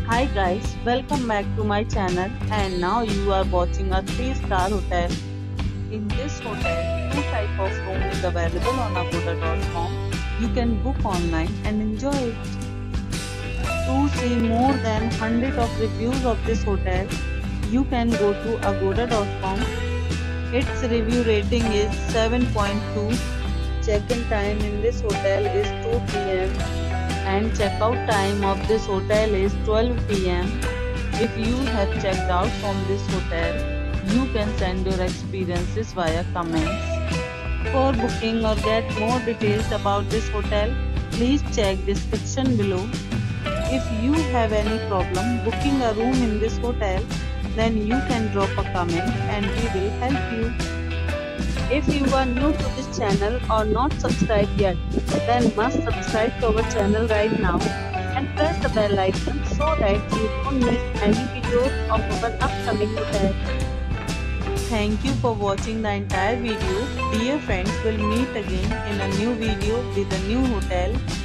Hi guys, welcome back to my channel and now you are watching a 3-star hotel. In this hotel, two type of room is available on agoda.com. You can book online and enjoy it. To see more than 100 of reviews of this hotel, you can go to agoda.com. Its review rating is 7.2. Check-in time in this hotel is 2 p.m. and checkout time of this hotel is 12 p.m. If you have checked out from this hotel, you can send your experiences via comments. For booking or get more details about this hotel, please check description below. If you have any problem booking a room in this hotel, then you can drop a comment and we will help you. If you are new to this channel or not subscribed yet, then must subscribe to our channel right now and press the bell icon so that you don't miss any videos of our upcoming hotel. Thank you for watching the entire video. Dear friends, we'll meet again in a new video with a new hotel.